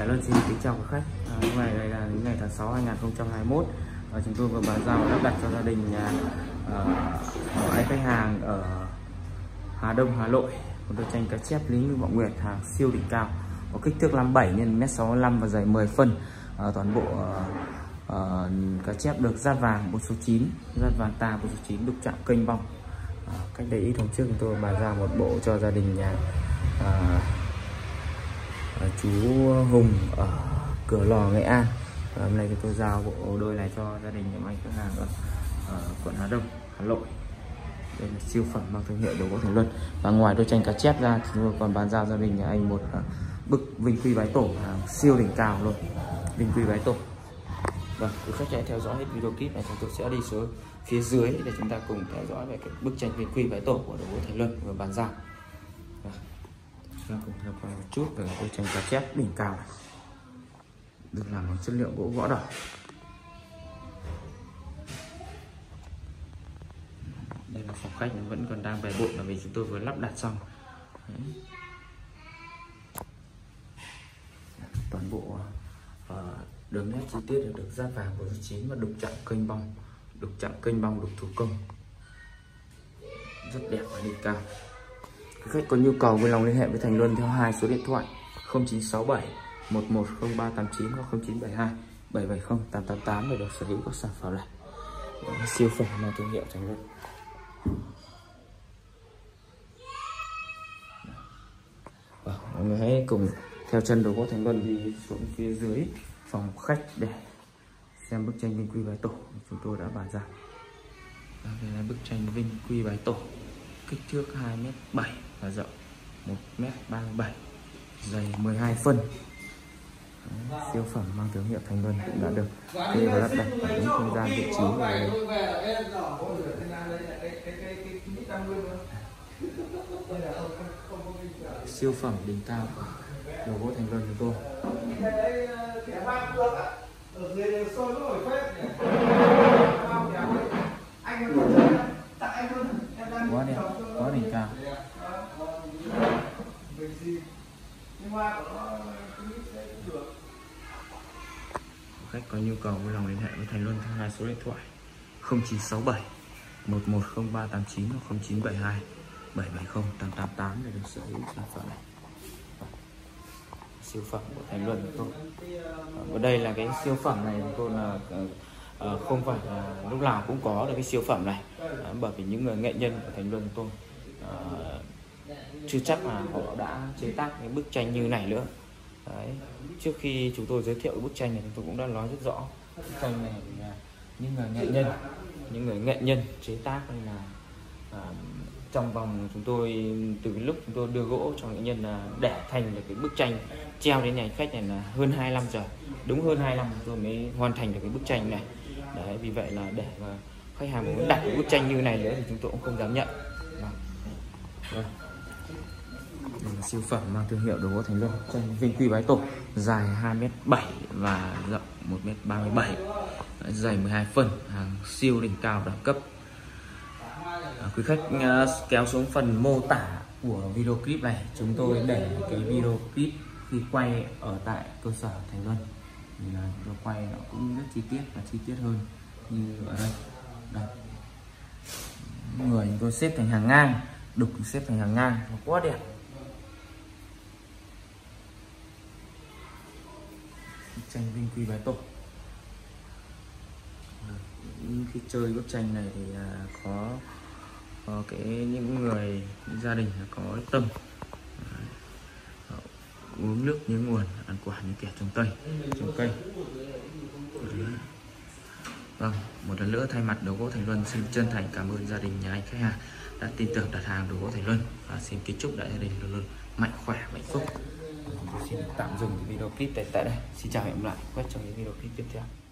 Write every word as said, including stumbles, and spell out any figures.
Luân xin kính chào quý khách. À, hôm nay đây là những ngày tháng sáu hai nghìn không trăm hai mươi mốt. À, chúng tôi vừa bàn giao lắp đặt cho gia đình nhà uh, hai khách hàng ở Hà Đông, Hà Nội một đôi tranh cá chép Lý Ngư Vọng Nguyệt hàng siêu đỉnh cao, có kích thước năm mươi bảy nhân mét sáu mươi lăm và dày mười phân. À, toàn bộ uh, uh, cá chép được dát vàng bốn số chín, dát vàng ta bốn số chín, đục chạm kênh bong. À, cách đây ít hôm trước chúng tôi bàn giao một bộ cho gia đình nhà uh, uh, chú Hùng ở Cửa Lò, Nghệ An. Và hôm nay tôi giao bộ đôi này cho gia đình nhà anh khách hàng ở, ở quận Hà Đông, Hà Nội. Đây là siêu phẩm mang thương hiệu đồ gỗ Thành Luân. Và ngoài đôi tranh cá chép ra thì chúng tôi còn bàn giao gia đình nhà anh một uh, bức Vinh Quy Bái Tổ hàng siêu đỉnh cao luôn, Vinh Quy Bái Tổ. Vâng, quý khách hãy theo dõi hết video clip này, chúng tôi sẽ đi xuống phía dưới để chúng ta cùng theo dõi về cái bức tranh Vinh Quy Bái Tổ của đồ gỗ Thành Luân vừa bàn giao. Vâng, chúng ta cùng theo qua một chút về đôi tranh cá chép đỉnh cao này, được làm bằng chất liệu gỗ võ đỏ. Đây là phòng khách vẫn còn đang bề bộn là vì chúng tôi vừa lắp đặt xong. Đấy. Toàn bộ uh, đường nét chi tiết được dát vàng bốn số chín và đục chạm kênh bong, đục chạm kênh bong đục thủ công, rất đẹp và đỉnh cao. Quý khách có nhu cầu vui lòng liên hệ với Thành Luân theo hai số điện thoại không chín sáu bảy một một không ba tám chín hoặc không chín bảy hai bảy bảy không tám tám tám để được sở hữu các sản phẩm này. Siêu phẩm mang thương hiệu Thành Luân. Vâng, mọi người hãy cùng theo chân đồ gỗ Thành Luân đi xuống phía dưới phòng khách để xem bức tranh Vinh Quy Bái Tổ chúng tôi đã bàn giao. Đây là bức tranh Vinh Quy Bái Tổ, kích thước hai mét bảy và rộng một mét ba mươi bảy, dày mười hai phân. Đấy, siêu phẩm mang thương hiệu Thành Luân cũng đã được kê và lắp đặt ở những không gian vị trí ở đây. Siêu phẩm đỉnh cao đồ gỗ Thành Luân chúng tôi. Quá đẹp, quá đỉnh cao. Khách có nhu cầu vui lòng liên hệ với Thành Luân theo hai số điện thoại không chín sáu bảy một một không ba tám chín hoặc không chín bảy hai bảy bảy không tám tám tám để được sở hữu sản phẩm này. Siêu phẩm của Thành Luân của tôi. Và đây là cái siêu phẩm này của tôi là uh, không phải là lúc nào cũng có được cái siêu phẩm này, uh, bởi vì những người nghệ nhân của Thành Luân của tôi uh, chưa chắc là họ đã chế tác cái bức tranh như này nữa. Đấy. Trước khi chúng tôi giới thiệu bức tranh này, chúng tôi cũng đã nói rất rõ bức tranh này là những người nghệ nhân, những người nghệ nhân chế tác, nên là uh, trong vòng chúng tôi từ lúc chúng tôi đưa gỗ cho nghệ nhân là để thành được cái bức tranh treo đến nhà khách này là hơn hai mươi lăm giờ, đúng hơn hai mươi lăm tôi mới hoàn thành được cái bức tranh này. Đấy, vì vậy là để mà khách hàng muốn đặt cái bức tranh như này nữa thì chúng tôi cũng không dám nhận. Đây là siêu phẩm mang thương hiệu đồ gỗ Thành Luân, tranh Vinh Quy Bái Tổ, dài hai mét bảy và rộng một mét ba mươi bảy, dày mười hai phân, hàng siêu đỉnh cao đẳng cấp. À, quý khách uh, kéo xuống phần mô tả của video clip này, chúng tôi để cái video clip khi quay ở tại cơ sở Thành Luân thì là chúng tôi quay nó cũng rất chi tiết và chi tiết hơn như ở đây. Đây, người chúng tôi xếp thành hàng ngang, đục xếp thành hàng ngang, nó quá đẹp. Tranh Vinh Quy Bái Tổ. Khi chơi bức tranh này thì uh, có có cái những người những gia đình có tâm. Đấy. Uống nước như nguồn, ăn quả như kẻ trồng cây, trồng cây. Vâng, một lần nữa thay mặt đồ gỗ Thành Luân xin chân thành cảm ơn gia đình nhà anh khách hàng đã tin tưởng đặt hàng đồ gỗ Thành Luân, và xin kính chúc đại gia đình luôn luôn mạnh khỏe, hạnh phúc. Tôi xin tạm dừng video clip tại tại đây. Xin chào và hẹn gặp lại quay trong những video clip tiếp theo.